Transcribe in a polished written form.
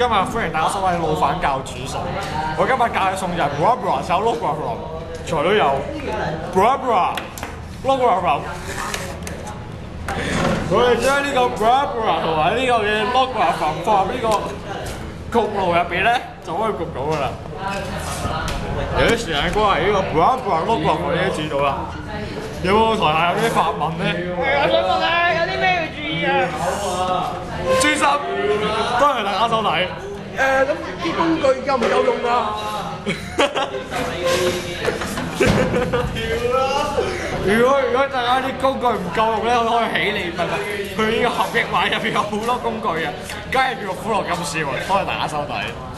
今日歡迎大家收睇老闆教煮餸。我今日教嘅餸就係 bra bra 手碌 bra bra， 材料有 bra bra 碌 bra bra。我哋將呢個 bra bra 同埋呢個嘅碌 bra bra 放入呢個焗爐入邊咧，就可以焗到噶啦。有啲時間關係，呢個 bra bra 碌 bra bra 已經煮到啦。有冇台下有啲發問咧？ 我想問咧，有啲咩要注意啊？ 專心，多謝大家收睇。 咁啲工具夠唔夠用啊？ 如果大家啲工具唔夠用咧，我可以起你份去呢個合益買入邊有好多工具嘅，梗係叫苦樂今宵啊！多謝大家收睇。